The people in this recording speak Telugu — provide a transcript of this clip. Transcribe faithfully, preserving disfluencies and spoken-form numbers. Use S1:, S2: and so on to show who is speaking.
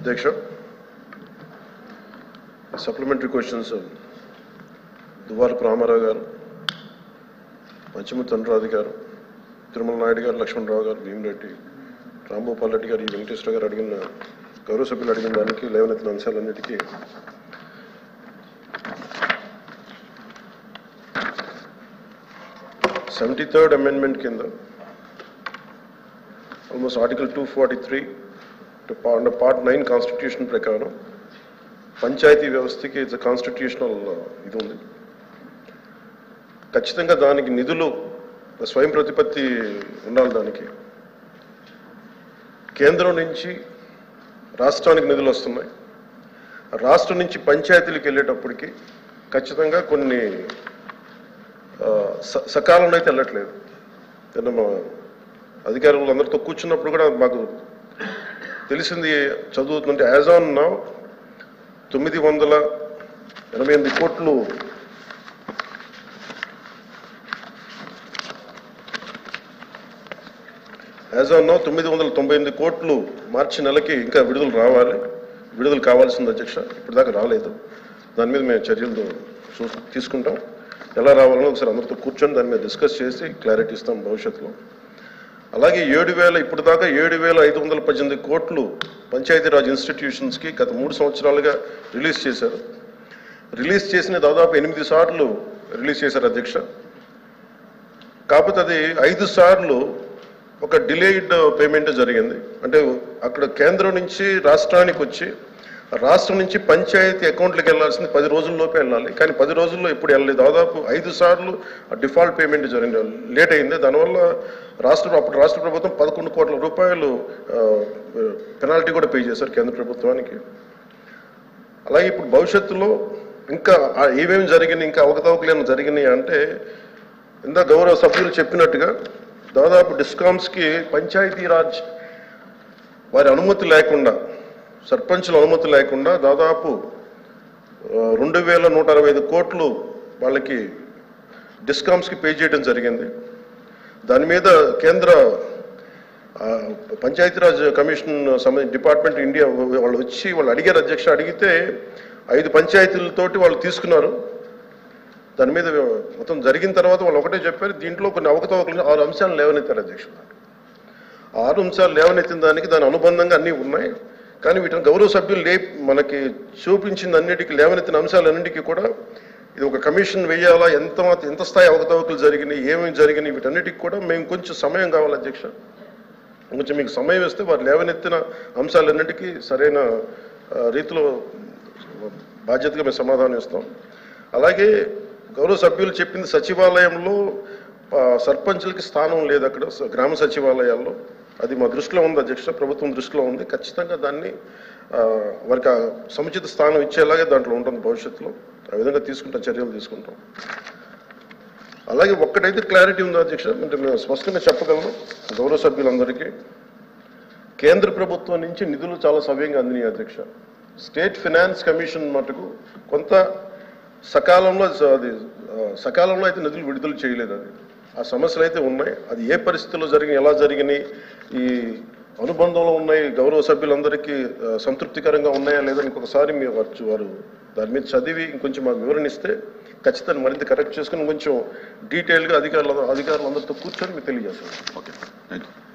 S1: అధ్యక్ష, సప్లిమెంటరీ క్వశ్చన్స్ దువ్వారపు రామారావు గారు, పంచమూర్తి అనురాధ గారు, తిరుమల నాయుడు గారు, లక్ష్మణరావు గారు, భీమిరెడ్డి, రాంభూపాల్ రెడ్డి గారు, ఈ వెంకటేశ్వర గారు అడిగిన గౌరవ సభ్యులు అడిగిన దానికి లేవనెత్తిన అంశాలన్నిటికీ సెవెంటీ థర్డ్ అమెండ్మెంట్ కింద almost article two forty three under part nine constitution ప్రకారం పంచాయతీ వ్యవస్థకి ఇట్స్ కాన్స్టిట్యూషనల్ ఇది ఉంది. ఖచ్చితంగా దానికి నిధులు స్వయం ప్రతిపత్తి ఉండాలి. దానికి కేంద్రం నుంచి రాష్ట్రానికి నిధులు వస్తున్నాయి. రాష్ట్రం నుంచి పంచాయతీలకు వెళ్ళేటప్పటికి ఖచ్చితంగా కొన్ని సకాలంలో అయితే వెళ్ళట్లేదు. మా అధికారులు అందరితో కూర్చున్నప్పుడు కూడా మాకు తెలిసింది చదువుతుంటే యాజ్ ఆన్ నౌ తొమ్మిది వందల ఎనభై ఎనిమిది కోట్లు యాజ్ ఆన్ నౌ తొమ్మిది వందల తొంభై ఎనిమిది కోట్లు మార్చి నెలకి ఇంకా విడుదల రావాలి, విడుదల కావాల్సింది అధ్యక్ష. ఇప్పుడు దాకా రాలేదు. దాని మీద మేము చర్యలు చూ తీసుకుంటాం. ఎలా రావాలని ఒకసారి అందరితో కూర్చొని దాని మీద డిస్కస్ చేసి క్లారిటీ ఇస్తాం భవిష్యత్తులో. అలాగే ఏడు వేల ఇప్పుడు దాకా ఏడు వేల ఐదు వందల పద్దెనిమిది కోట్లు పంచాయతీరాజ్ ఇన్స్టిట్యూషన్స్కి గత మూడు సంవత్సరాలుగా రిలీజ్ చేశారు. రిలీజ్ చేసిన దాదాపు ఎనిమిది సార్లు రిలీజ్ చేశారు అధ్యక్ష. కాకపోతే అది ఐదు సార్లు ఒక డిలేడ్ పేమెంట్ జరిగింది. అంటే అక్కడ కేంద్రం నుంచి రాష్ట్రానికి వచ్చి రాష్ట్రం నుంచి పంచాయతీ అకౌంట్లకు వెళ్ళాల్సింది పది రోజుల్లోపే వెళ్ళాలి. కానీ పది రోజుల్లో ఇప్పుడు వెళ్ళలేదు. దాదాపు ఐదు సార్లు డిఫాల్ట్ పేమెంట్ జరిగింది, లేట్ అయింది. దానివల్ల రాష్ట్ర అప్పుడు రాష్ట్ర ప్రభుత్వం పదకొండు కోట్ల రూపాయలు పెనాల్టీ కూడా పే చేశారు కేంద్ర ప్రభుత్వానికి. అలాగే ఇప్పుడు భవిష్యత్తులో ఇంకా ఏమేమి జరిగినాయి, ఇంకా అవకతవకలు జరిగినాయి అంటే ఇందా గౌరవ సభ్యులు చెప్పినట్టుగా దాదాపు డిస్కామ్స్కి పంచాయతీరాజ్ వారి అనుమతి లేకుండా, సర్పంచుల అనుమతి లేకుండా దాదాపు రెండు వేల నూట అరవై ఐదు కోట్లు వాళ్ళకి డిస్కామ్స్కి పే చేయడం జరిగింది. దాని మీద కేంద్ర పంచాయతీరాజ్ కమిషన్ సంబంధించిన డిపార్ట్మెంట్ ఇండియా వాళ్ళు వచ్చి వాళ్ళు అడిగారు అధ్యక్ష. అడిగితే ఐదు పంచాయతీలతోటి వాళ్ళు తీసుకున్నారు. దాని మీద మొత్తం జరిగిన తర్వాత వాళ్ళు ఒకటే చెప్పారు, దీంట్లో కొన్ని అవకతవకలు ఆరు అంశాలు లేవనెత్తారు అధ్యక్ష. ఆరు అంశాలు లేవనెత్తిన దానికి దాని అనుబంధంగా అన్నీ ఉన్నాయి. కానీ వీటిని గౌరవ సభ్యులు లే మనకి చూపించిన అన్నిటికీ లేవనెత్తిన అంశాలన్నింటికీ కూడా ఇది ఒక కమిషన్ వేయాలా, ఎంత ఎంత స్థాయి అవకతవకలు జరిగినాయి, ఏమేమి జరిగినాయి, వీటన్నిటికి కూడా మేము కొంచెం సమయం కావాలి అధ్యక్ష. కొంచెం మీకు సమయం ఇస్తే వారు లేవనెత్తిన అంశాలన్నింటికీ సరైన రీతిలో బాధ్యతగా మేము సమాధానం ఇస్తాం. అలాగే గౌరవ సభ్యులు చెప్పింది సచివాలయంలో సర్పంచులకి స్థానం లేదు అక్కడ గ్రామ సచివాలయాల్లో. అది మా దృష్టిలో ఉంది అధ్యక్ష, ప్రభుత్వం దృష్టిలో ఉంది. ఖచ్చితంగా దాన్ని వారికి సముచిత స్థానం ఇచ్చేలాగే దాంట్లో ఉంటుంది భవిష్యత్తులో. ఆ విధంగా తీసుకుంటాం, చర్యలు తీసుకుంటాం. అలాగే ఒక్కటైతే క్లారిటీ ఉంది అధ్యక్ష, అంటే మేము స్పష్టంగా చెప్పగలను గౌరవ సభ్యులందరికీ, కేంద్ర ప్రభుత్వం నుంచి నిధులు చాలా సవ్యంగా అందినాయి అధ్యక్ష. స్టేట్ ఫైనాన్స్ కమిషన్ మటుకు కొంత సకాలంలో అది సకాలంలో అయితే నిధులు విడుదల చేయలేదు. అది ఆ సమస్యలు అయితే ఉన్నాయి. అది ఏ పరిస్థితుల్లో జరిగినాయి, ఎలా జరిగినాయి, ఈ అనుబంధంలో ఉన్నాయి, గౌరవ సభ్యులందరికీ సంతృప్తికరంగా ఉన్నాయా లేదా ఇంకొకసారి మీరు వారు వారు దాని మీద చదివి ఇంకొంచెం మాకు వివరణిస్తే ఖచ్చితంగా మరింత కరెక్ట్ చేసుకుని కొంచెం డీటెయిల్గా అధికారులు అధికారులందరితో కూర్చొని మీకు తెలియజేస్తాను.
S2: Okay, thank you.